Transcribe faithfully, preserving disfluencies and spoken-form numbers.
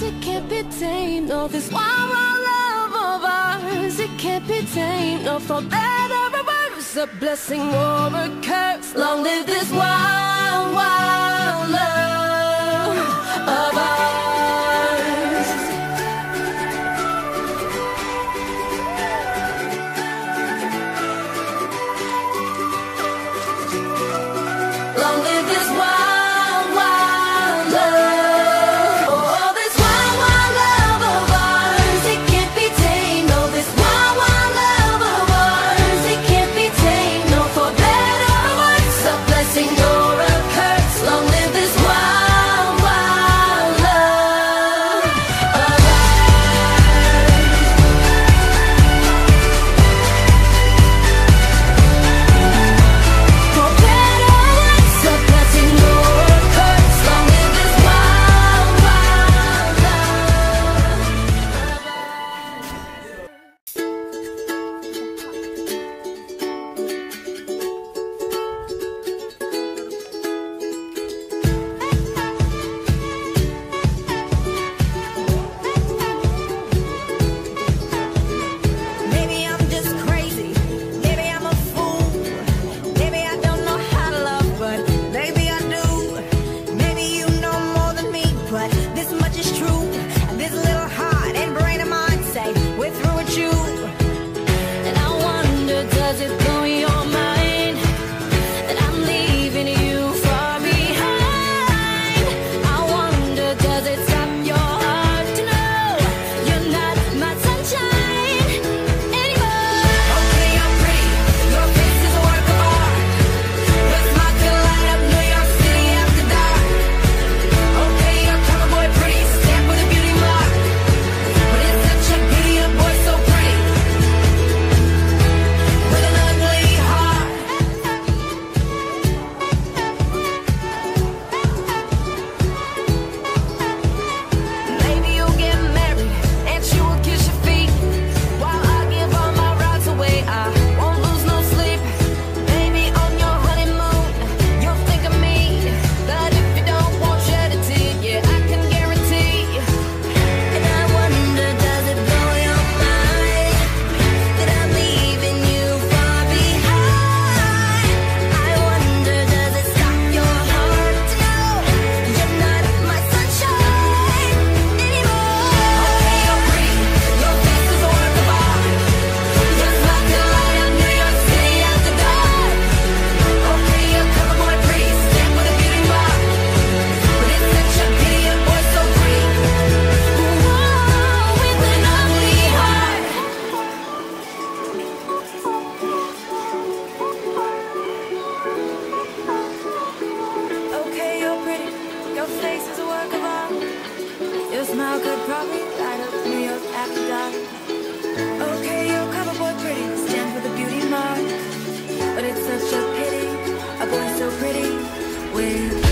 it can't be tamed. No, this wild, wild love of ours, it can't be tamed. No, for better or worse, a blessing or a curse. Long live this wild, wild love of ours. Long live this wild, wild love. Oh, this wild, wild love of ours, it can't be tamed. No, this wild, wild love of ours, it can't be tamed. No, for better or worse, a blessing or a curse. Long live this wild, wild love of ours. For better or worse, a blessing or a curse. Long live this wild, wild love of Maybe I'm just crazy, maybe I'm a fool, maybe I don't know how to love, but maybe I do. Maybe you know more than me, but this much is true. This little heart and brain of mine say we're through with you. And I wonder, does it blow your mind that I'm leaving you far behind? I wonder, does it stop your heart to know you're not my sunshine anymore? Okay, I'm pretty, your face is a work of art. Your smile could light up New York City after dark. Okay, you're cover boy pretty, stamped with a beauty mark. But it's such a pity a boy so pretty with an ugly heart. Maybe you'll get married and she will kiss your feet while I give all my rights away. I won't lose no sleep. Maybe on your honeymoon you'll think of me, but if you don't, won't shed a tear. Yeah, I can guarantee. And I wonder, does it blow your mind that I'm leaving you far behind? I wonder, does it stop your heart to know you're not my sunshine anymore? Okay, you're pretty, your face is a work of art. Your smile could light up New York City after dark. Okay, you're cover boy pretty, stamped with a beauty mark. But it's such a pity a boy so pretty, whoa, with an ugly heart. Okay, you're pretty, your face is a work of art. Your smile could probably light up New York after dark. Okay, you're cover boy pretty, stand for the beauty mark. But it's such a pity, a boy so pretty with